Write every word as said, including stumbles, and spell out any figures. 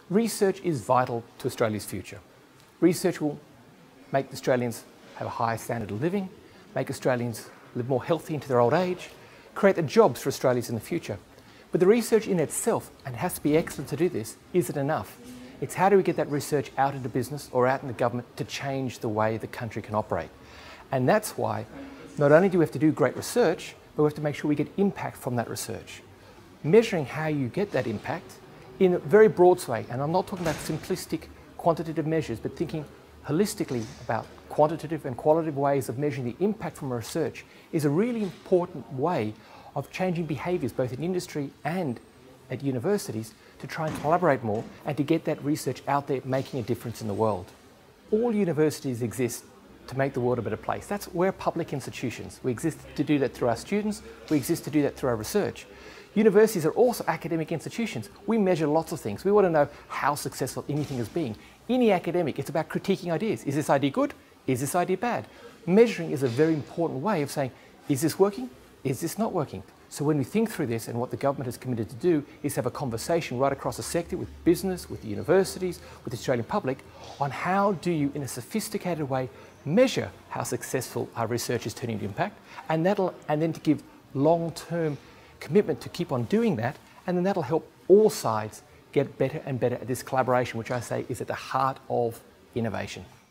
Research is vital to Australia's future. Research will make Australians have a higher standard of living, make Australians live more healthy into their old age, create the jobs for Australians in the future. But the research in itself, and it has to be excellent to do this, isn't enough. It's how do we get that research out into business or out into government to change the way the country can operate. And that's why not only do we have to do great research, but we have to make sure we get impact from that research. Measuring how you get that impact in a very broad way, and I'm not talking about simplistic quantitative measures, but thinking holistically about quantitative and qualitative ways of measuring the impact from research is a really important way of changing behaviours both in industry and at universities to try and collaborate more and to get that research out there making a difference in the world. All universities exist to make the world a better place. That's we're public institutions. We exist to do that through our students, we exist to do that through our research. Universities are also academic institutions. We measure lots of things. We want to know how successful anything is being. Any academic, it's about critiquing ideas. Is this idea good? Is this idea bad? Measuring is a very important way of saying, is this working? Is this not working? So when we think through this, and what the government has committed to do is have a conversation right across the sector with business, with the universities, with the Australian public, on how do you, in a sophisticated way, measure how successful our research is turning into impact, and that'll, and then to give long-term commitment to keep on doing that, and then that'll help all sides get better and better at this collaboration, which I say is at the heart of innovation.